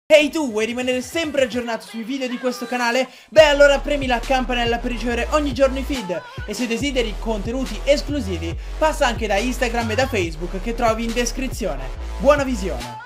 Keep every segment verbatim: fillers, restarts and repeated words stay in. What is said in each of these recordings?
Ehi hey tu, vuoi rimanere sempre aggiornato sui video di questo canale? Beh allora premi la campanella per ricevere ogni giorno i feed. E se desideri contenuti esclusivi, passa anche da Instagram e da Facebook che trovi in descrizione. Buona visione!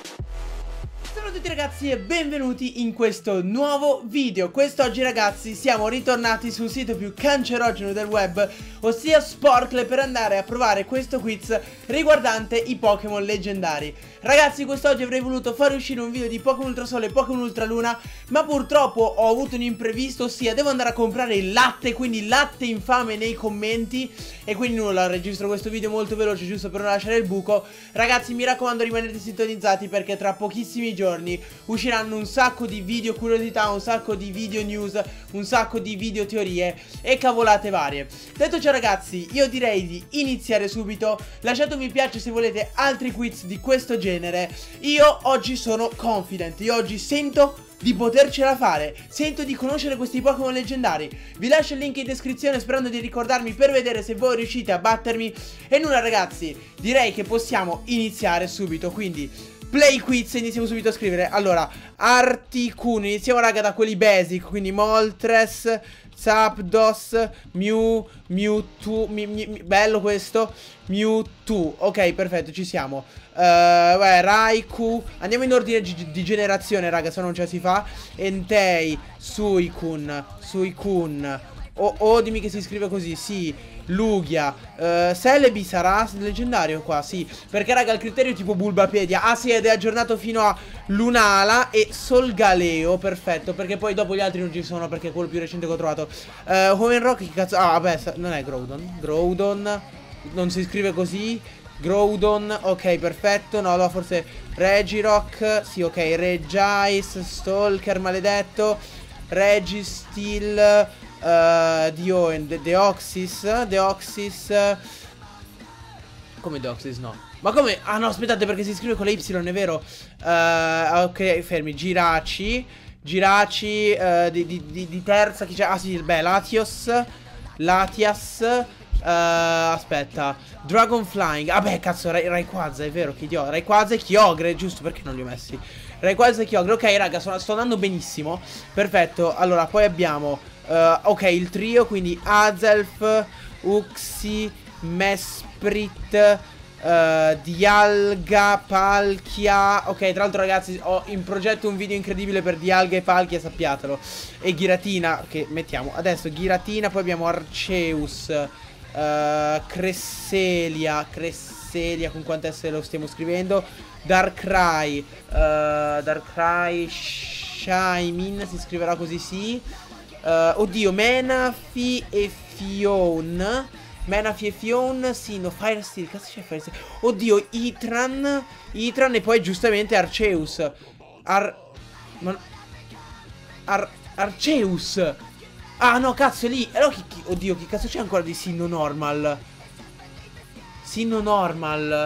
Ciao a tutti ragazzi e benvenuti in questo nuovo video. Quest'oggi ragazzi siamo ritornati sul sito più cancerogeno del web, ossia Sporcle, per andare a provare questo quiz riguardante i Pokémon leggendari. Ragazzi, quest'oggi avrei voluto fare uscire un video di Pokémon Ultrasole e Pokémon Ultraluna, ma purtroppo ho avuto un imprevisto, ossia devo andare a comprare il latte, quindi latte infame nei commenti. E quindi nulla, registro questo video molto veloce giusto per non lasciare il buco. Ragazzi, mi raccomando, rimanete sintonizzati perché tra pochissimi giorni usciranno un sacco di video curiosità, un sacco di video news, un sacco di video teorie e cavolate varie. Detto ciò ragazzi, io direi di iniziare subito. Lasciate un mi piace se volete altri quiz di questo genere. Io oggi sono confident, io oggi sento di potercela fare, sento di conoscere questi Pokémon leggendari. Vi lascio il link in descrizione sperando di ricordarmi per vedere se voi riuscite a battermi. E nulla ragazzi, direi che possiamo iniziare subito, quindi play quiz, iniziamo subito a scrivere. Allora, Articuno, iniziamo raga da quelli basic, quindi Moltres, Zapdos, Mew, Mewtwo, mi, mi, mi, bello questo, Mewtwo, ok perfetto ci siamo. uh, beh, Raikou, andiamo in ordine di generazione raga, se non ce la si fa. Entei, Suicune, Suicune, oh, oh dimmi che si scrive così, sì. Lugia, uh, Celebi sarà leggendario qua, sì. Perché raga il criterio è tipo Bulbapedia. Ah sì, ed è aggiornato fino a Lunala e Solgaleo, perfetto. Perché poi dopo gli altri non ci sono, perché è quello più recente che ho trovato. uh, Hoenn che cazzo. Ah vabbè, non è Groudon. Groudon, non si scrive così. Groudon, ok perfetto. No, no, forse Regirock. Sì, ok, Regice, Stalker maledetto, Registeel, uh, Dioen, De Deoxys, Deoxys. Come Deoxys no. Ma come? Ah no, aspettate perché si scrive con la Y, è vero. uh, Ok, fermi, Giraci. Giraci, uh, di, di, di, di terza chi c'è? Ah sì, beh, Latios, Latias. Uh, aspetta, Dragon Flying. Ah beh cazzo, Ra Rayquaza, è vero, che idiota. Rayquaza e Kyogre, giusto, perché non li ho messi? Rayquaza e Kyogre, ok raga, sto, sto andando benissimo. Perfetto, allora poi abbiamo uh, ok, il trio, quindi Azelf, Uxie, Mesprit, uh, Dialga, Palkia. Ok, tra l'altro ragazzi ho in progetto un video incredibile per Dialga e Palkia, sappiatelo. E Giratina, che mettiamo adesso Giratina, poi abbiamo Arceus, Uh, Cresselia, Cresselia, con quante S lo stiamo scrivendo? Darkrai, uh, Darkrai, Shaymin, si scriverà così sì. uh, Oddio, Menafi e Fion. Menafi e Fion, sì, no, Fire Steel, cazzo c'è Fire Steel? Oddio, Itran, Itran e poi giustamente Arceus. Ar... Non... Ar... Arceus. Ah no cazzo è lì. Allora, chi, chi, oddio che cazzo c'è ancora di Sinnoh Normal? Sinnoh Normal,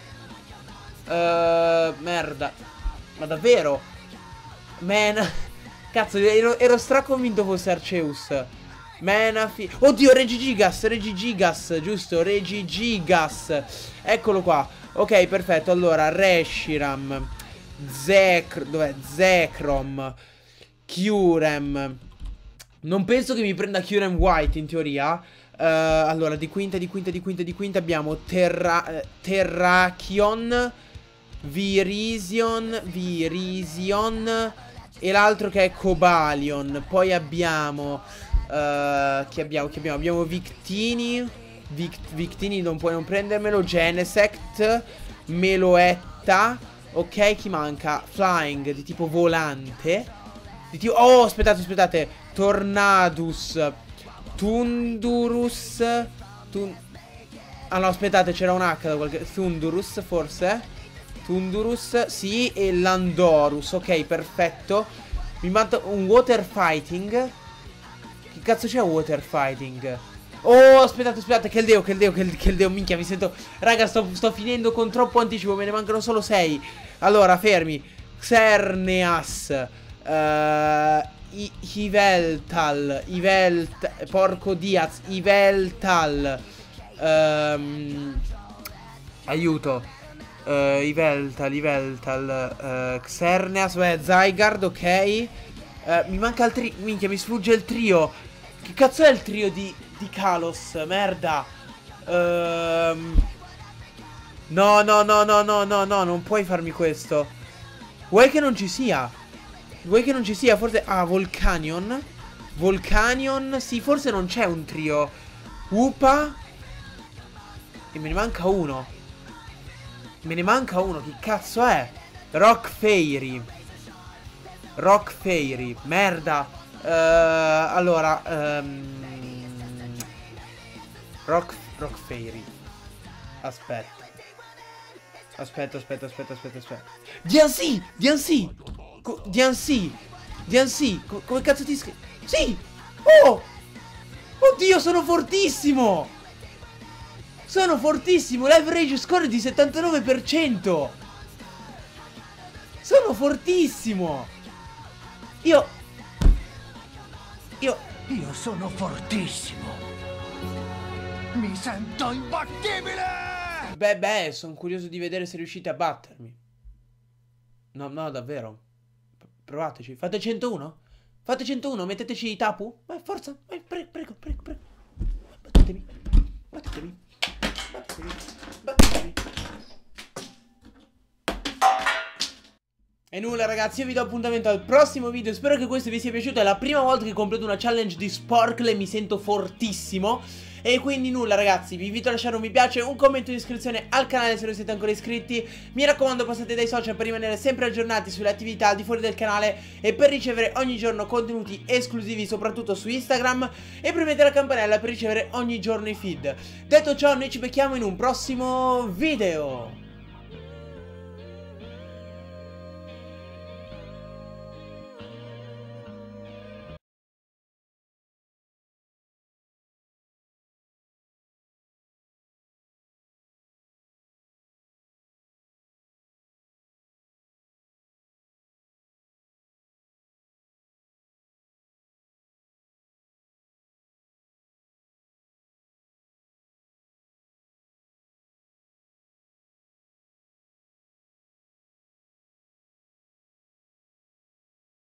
uh, merda. Ma davvero? Man. Cazzo ero, ero straconvinto fosse Arceus. Menafi. Oddio, Regigigas, Regigigas, giusto, Regigigas. Eccolo qua. Ok perfetto. Allora Reshiram, Zekr, dov'è? Zekrom, Kyurem. Non penso che mi prenda Kyurem White in teoria. uh, Allora di quinta, di quinta, di quinta, di quinta abbiamo Terra, eh, Terrakion, Virizion, Virizion e l'altro che è Cobalion. Poi abbiamo uh, Chi abbiamo? Chi abbiamo? Abbiamo Victini, Vict Victini non puoi non prendermelo. Genesect, Meloetta. Ok, chi manca? Flying, di tipo volante, di tipo... Oh aspettate, aspettate, Tornadus, Tundurus, tun... Ah no aspettate, c'era un H da qualche... Thundurus forse. Tundurus, sì, e Landorus. Ok perfetto. Mi manca un Water Fighting. Che cazzo c'è Water Fighting? Oh aspettate, aspettate, che il deo, che il deo, che il, che il deo. Minchia, mi sento... Raga, sto, sto finendo con troppo anticipo, me ne mancano solo sei. Allora, fermi. Xerneas, uh, I Yveltal, Yveltal, porco Diaz, Yveltal, um, aiuto, uh, Yveltal, Yveltal, uh, Xerneas, beh, Zygarde, ok. uh, Mi manca il trio, minchia, mi sfugge il trio. Che cazzo è il trio di, di Kalos, merda. Ehm... No, no, no, no, no, no, no, non puoi farmi questo. Vuoi che non ci sia? Vuoi che non ci sia? Forse... Ah, Volcanion. Volcanion, sì, forse non c'è un trio. Upa. E me ne manca uno. Me ne manca uno, che cazzo è? Rock Fairy. Rock Fairy, merda. uh, Allora um... Rock, Rock Fairy. Aspetta. Aspetta, aspetta, aspetta, aspetta, aspetta. D N C! D N C! D N C! D N C! Co come cazzo ti scrivi? Sì! Oh! Oddio, sono fortissimo! Sono fortissimo! L'average score di settantanove per cento! Sono fortissimo! Io... Io... Io sono fortissimo! Mi sento imbattibile! Beh, beh, sono curioso di vedere se riuscite a battermi. No, no, davvero. Provateci. Fate centouno? Fate centouno, metteteci i tapu. Vai, forza. Vai, prego, prego, prego, prego. Battetemi. Battetemi. Battetemi. Battetemi. E nulla ragazzi, io vi do appuntamento al prossimo video. Spero che questo vi sia piaciuto. È la prima volta che completo una challenge di Sporcle e mi sento fortissimo. E quindi nulla ragazzi, vi invito a lasciare un mi piace, un commento di iscrizione al canale se non siete ancora iscritti. Mi raccomando, passate dai social per rimanere sempre aggiornati sulle attività al di fuori del canale e per ricevere ogni giorno contenuti esclusivi soprattutto su Instagram. E premete la campanella per ricevere ogni giorno i feed. Detto ciò, noi ci becchiamo in un prossimo video.